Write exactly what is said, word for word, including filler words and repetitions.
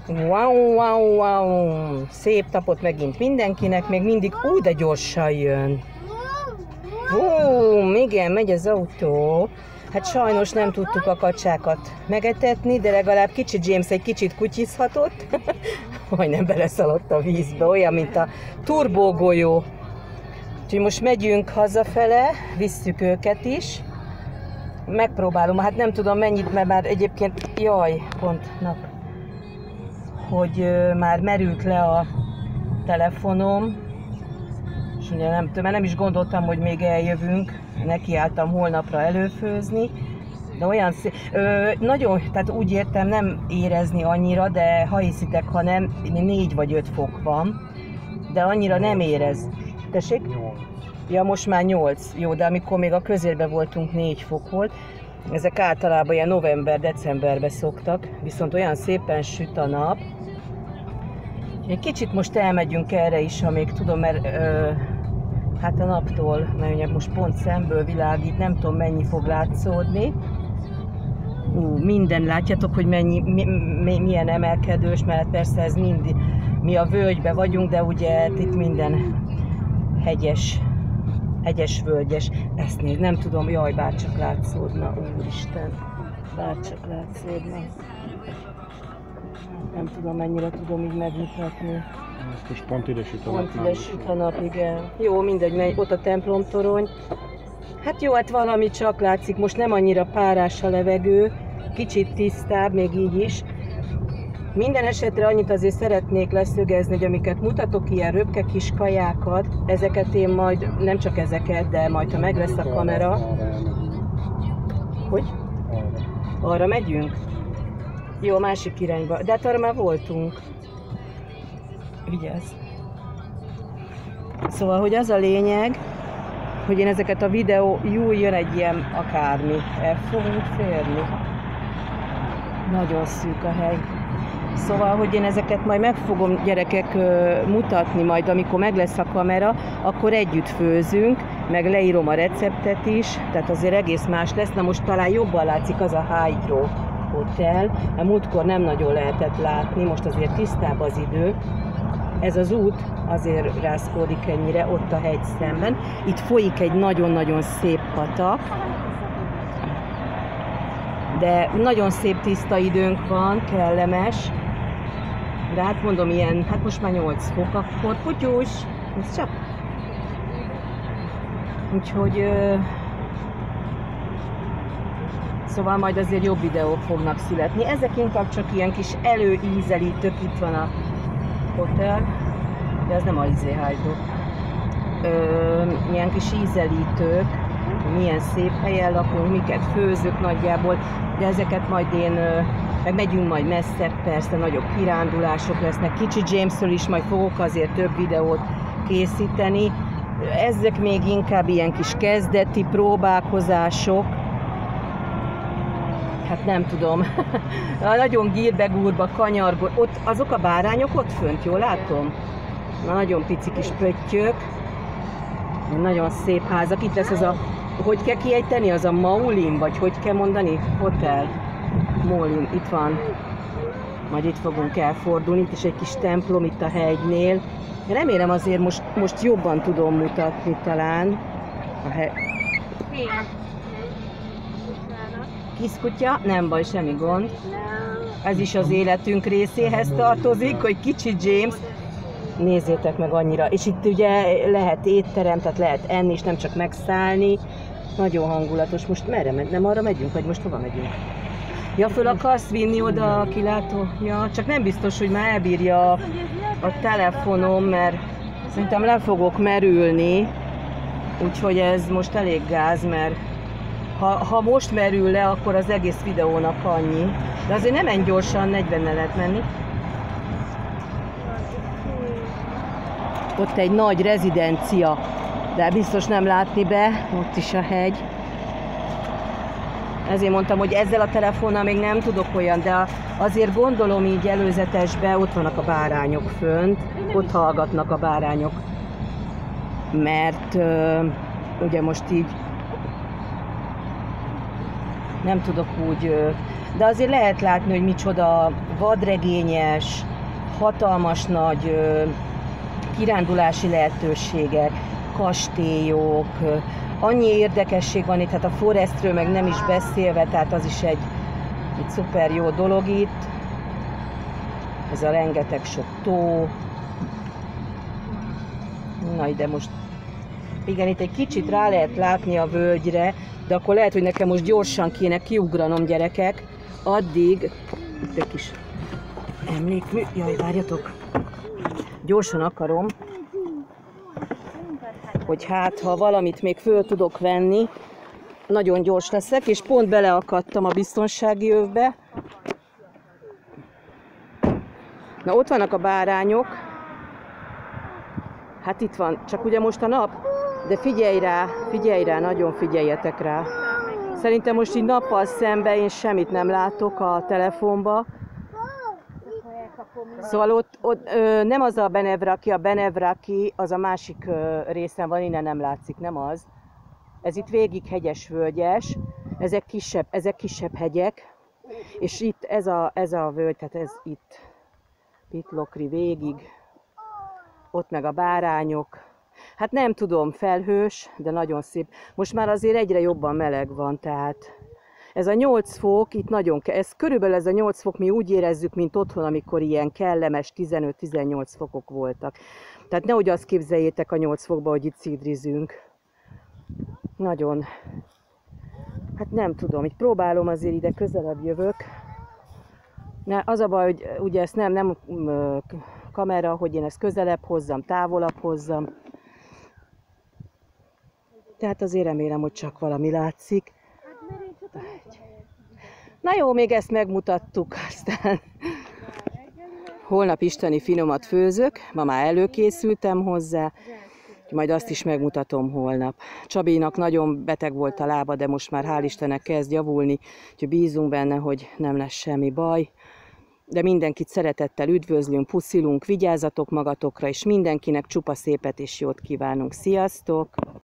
Wow, wow, wow! Szép napot megint mindenkinek, még mindig úgy, de gyorsan jön. Hú, igen, megy az autó. Hát sajnos nem tudtuk a kacsákat megetetni, de legalább kicsi James egy kicsit kutyizhatott. Majdnem beleszaladt a vízbe, olyan, mint a turbógolyó. Úgyhogy most megyünk hazafele, visszük őket is. Megpróbálom, hát nem tudom mennyit, mert már egyébként, jaj, pont nap, hogy ö, már merült le a telefonom, és ugye nem, mert nem is gondoltam, hogy még eljövünk, nekiálltam holnapra előfőzni, de olyan szép, ö, nagyon, tehát úgy értem, nem érezni annyira, de ha hiszitek, ha nem, négy vagy öt fok van, de annyira nem érez. Tessék? Ja, most már nyolc. Jó, de amikor még a közérben voltunk, négy fok volt. Ezek általában ilyen november-decemberben szoktak, viszont olyan szépen süt a nap. Egy kicsit most elmegyünk erre is, ha még tudom, mert ö, hát a naptól, mert ugye most pont szemből világít, nem tudom mennyi fog látszódni. Ú, minden, látjátok, hogy mennyi, mi, mi, milyen emelkedős, mert persze ez mind, mi a völgyben vagyunk, de ugye itt minden hegyes. Hegyes, völgyes, ezt néz, nem tudom, jaj, bárcsak látszódna, úristen, bárcsak látszódna. Nem tudom, mennyire tudom így megmutatni. Most pont ide süt a nap. Pont ide süt a nap, igen. Jó, mindegy, megy, ott a templomtorony. Hát jó, hát valami csak látszik, most nem annyira párás a levegő, kicsit tisztább, még így is. Minden esetre annyit azért szeretnék leszögezni, hogy amiket mutatok, ilyen röpke kis kajákat, ezeket én majd, nem csak ezeket, de majd ha meg lesz a kamera. Hogy? Arra megyünk? Jó, a másik irányba. De hát arra már voltunk. Vigyázz. Szóval, hogy az a lényeg, hogy én ezeket a videó, jó, jön egy ilyen akármi. El fogunk férni. Nagyon szűk a hely. Szóval, hogy én ezeket majd meg fogom, gyerekek, mutatni majd, amikor meg lesz a kamera, akkor együtt főzünk, meg leírom a receptet is, tehát azért egész más lesz. Na most talán jobban látszik az a Hydro Hotel, a múltkor nem nagyon lehetett látni, most azért tisztább az idő. Ez az út azért rázkódik ennyire, ott a hegy szemben. Itt folyik egy nagyon-nagyon szép patak, de nagyon szép tiszta időnk van, kellemes. De hát mondom, ilyen, hát most már nyolc fok, akkor kutyus, ez csak. Úgyhogy, ö, szóval majd azért jobb videók fognak születni. Ezek inkább csak ilyen kis előízelítők, itt van a hotel, de ez nem a izéhágyok. Ilyen kis ízelítők, milyen szép helyen lakunk, miket főzök nagyjából, de ezeket majd én, meg megyünk majd messzebb, persze nagyobb kirándulások lesznek, kicsi Jamesről is majd fogok azért több videót készíteni. Ezek még inkább ilyen kis kezdeti próbálkozások, hát nem tudom, nagyon gírbe-gúrba, kanyargó, ott azok a bárányok ott fönt, jól látom? Nagyon pici kis pöttyök, nagyon szép házak, itt lesz az a, hogy kell kiejteni, az a Maulin, vagy hogy kell mondani? Hotel. Maulin, itt van. Majd itt fogunk elfordulni, itt is egy kis templom itt a hegynél. Remélem azért most, most jobban tudom mutatni talán. A he... Kiskutya, nem baj, semmi gond. Ez is az életünk részéhez tartozik, hogy kicsi James. Nézzétek meg annyira. És itt ugye lehet étterem, tehát lehet enni, és nem csak megszállni. Nagyon hangulatos. Most merre megy? Nem arra megyünk, vagy most hova megyünk? Ja, föl akarsz vinni oda a kilátó? Ja, csak nem biztos, hogy már elbírja a, a telefonom, mert szerintem le fogok merülni. Úgyhogy ez most elég gáz, mert ha, ha most merül le, akkor az egész videónak annyi. De azért nem menj gyorsan, negyvennel lehet menni. Ott egy nagy rezidencia, de biztos nem látni be, ott is a hegy. Ezért mondtam, hogy ezzel a telefonnal még nem tudok olyan, de azért gondolom így előzetesbe, ott vannak a bárányok fönt, ott hallgatnak a bárányok. Mert uh, ugye most így nem tudok úgy, uh, de azért lehet látni, hogy micsoda vadregényes, hatalmas nagy ö, kirándulási lehetőségek, kastélyok, ö, annyi érdekesség van itt, hát a Forestről meg nem is beszélve, tehát az is egy, egy szuper jó dolog itt. Ez a rengeteg sok tó. Na ide most, igen, itt egy kicsit rá lehet látni a völgyre, de akkor lehet, hogy nekem most gyorsan kéne kiugranom, gyerekek. Addig, itt egy kis emlékmű, jaj, várjatok, gyorsan akarom, hogy hát, ha valamit még föl tudok venni, nagyon gyors leszek, és pont beleakadtam a biztonsági övbe. Na, ott vannak a bárányok. Hát itt van, csak ugye most a nap, de figyelj rá, figyelj rá, nagyon figyeljetek rá. Szerintem most így nappal szemben én semmit nem látok a telefonba. Szóval ott, ott ö, nem az a Benevraki, a Benevraki az a másik ö, részen van, innen nem látszik, nem az. Ez itt végig hegyes, völgyes, ezek kisebb, ezek kisebb hegyek, és itt ez a, ez a völgy, tehát ez itt, Pitlokri végig, ott meg a bárányok. Hát nem tudom, felhős, de nagyon szép. Most már azért egyre jobban meleg van, tehát ez a nyolc fok, itt nagyon, ez körülbelül ez a nyolc fok, mi úgy érezzük, mint otthon, amikor ilyen kellemes tizenöt-tizennyolc fokok voltak. Tehát nehogy azt képzeljétek a nyolc fokba, hogy itt szidrizünk. Nagyon, hát nem tudom, itt próbálom, azért ide közelebb jövök. Ne, az a baj, hogy ugye ezt nem, nem kamera, hogy én ezt közelebb hozzam, távolabb hozzam. Tehát azért remélem, hogy csak valami látszik. Na jó, még ezt megmutattuk, aztán holnap isteni finomat főzök, ma már előkészültem hozzá, majd azt is megmutatom holnap. Csabinak nagyon beteg volt a lába, de most már hál' Istennek kezd javulni, úgyhogy bízunk benne, hogy nem lesz semmi baj. De mindenkit szeretettel üdvözlünk, puszilunk, vigyázzatok magatokra, és mindenkinek csupa szépet és jót kívánunk. Sziasztok!